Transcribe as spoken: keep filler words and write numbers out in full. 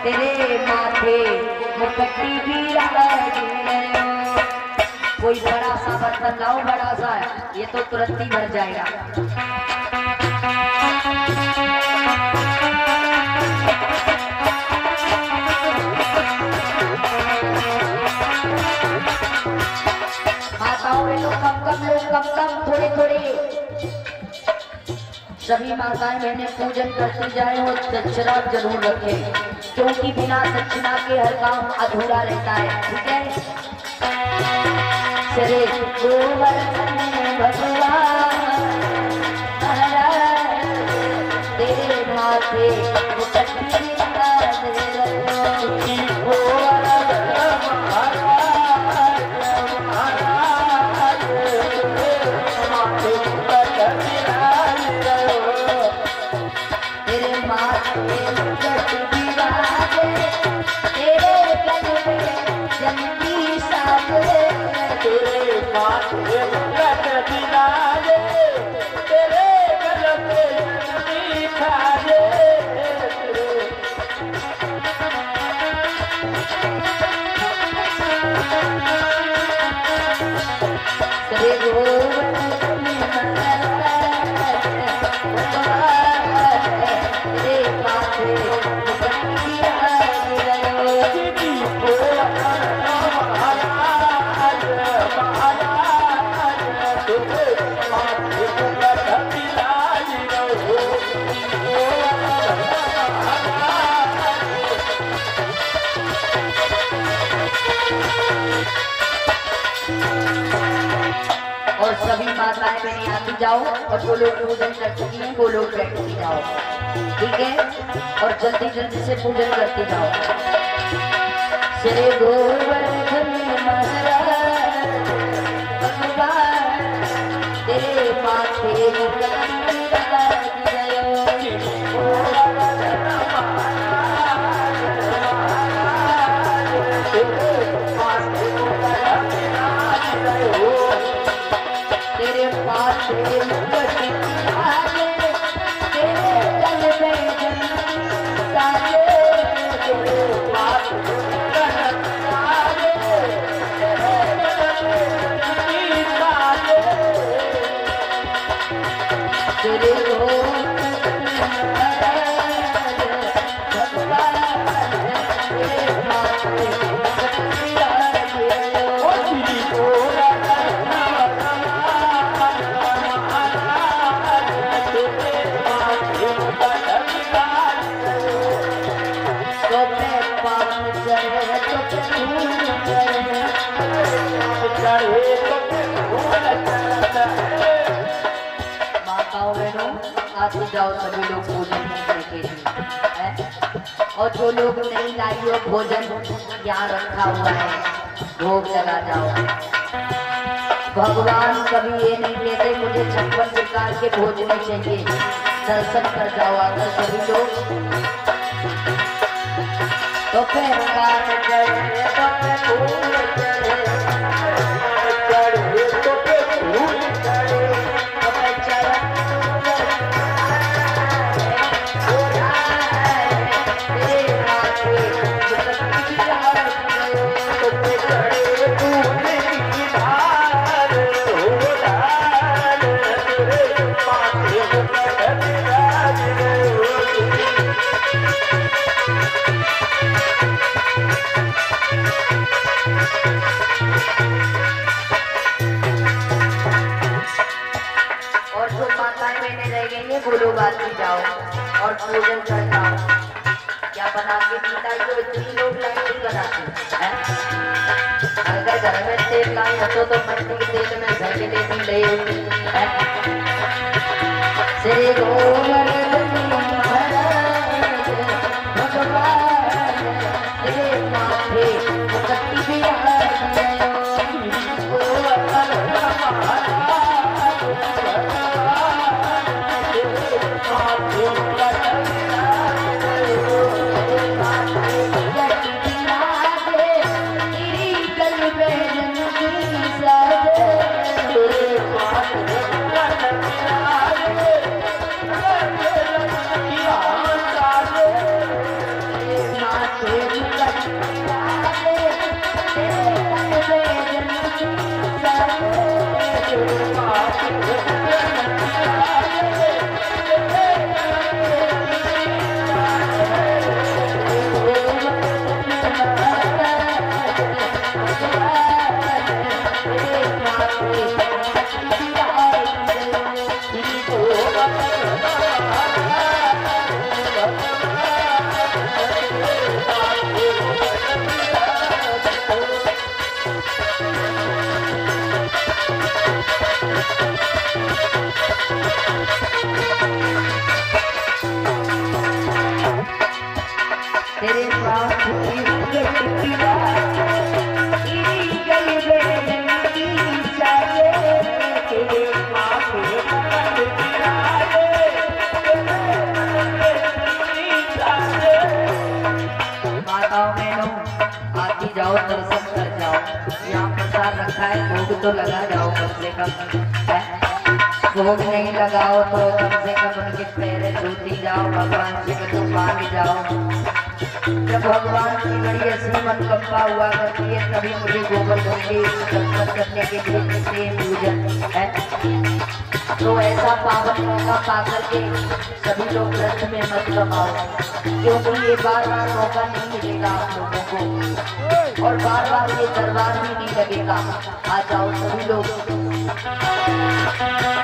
तेरे माथे मुकट्टी भी रहा। कोई बड़ा सा बर्तन लाओ, बड़ा सा, ये तो तुरंत ही भर जाएगा। माताओं लोग कम कम लोग कम कम थोड़े थोड़े सभी माताएं बहने पूजन करती जाए और दक्षिणा जरूर रखें, क्योंकि बिना दक्षिणा के हर काम अधूरा रहता है। ठीक है। श्री गोवर्धन भगवान तेरे माथे मुकट्टी सभी माताएं बहने आती जाओ और जो लोग पूजन कर चुकी हैं वो लोग बैठती जाओ। ठीक है। और जल्दी जल्दी से पूजन करती जाओ। श्री गोवर्धन तेरे माथे आते जाओ सभी लोग भोजन करने के लिए। और जो लोग नहीं लाई हो भोजन यहाँ रखा हुआ है, भोग लगा जाओ। भगवान कभी ये नहीं कहते मुझे छप्पन प्रकार के भोजन चाहिए, दर्शन कर जाओ आकर सभी लोग। तो फिर वो लोग आती जाओ और पूजन करता हूँ। क्या बना के पीता है तो इतनी लोग लाइन बनाते हैं। अगर घर में तेल लाई हो तो मट्टी के तेल में घर के तेल ले श्री गोवर्धन तेरे माथे मुकट्टी भी तेरे पास माताओं बहनों आती जाओ, दर्शन कर जाओ। यहाँ प्रसाद रखा है, भोग तो लगा जाओ कम से कम। भोग नहीं लगाओ तो कम से कम उनके पैरे धोती जाओ, भगवान जी को तो पानी जाओ। जब भगवान की बड़ी ऐसी मनोकामना हुआ करती है तभी मुझे गोवर्धन के दर्शन करने के लिए मिलते हैं पूजन है। तो ऐसा पावन मौका पाकर के सभी लोग ग्रंथ में मत कमाओ, क्योंकि ये बार बार मौका नहीं मिलेगा आप लोगों को, और बार बार ये दरबार भी नहीं लगेगा। आ जाओ सभी लोग।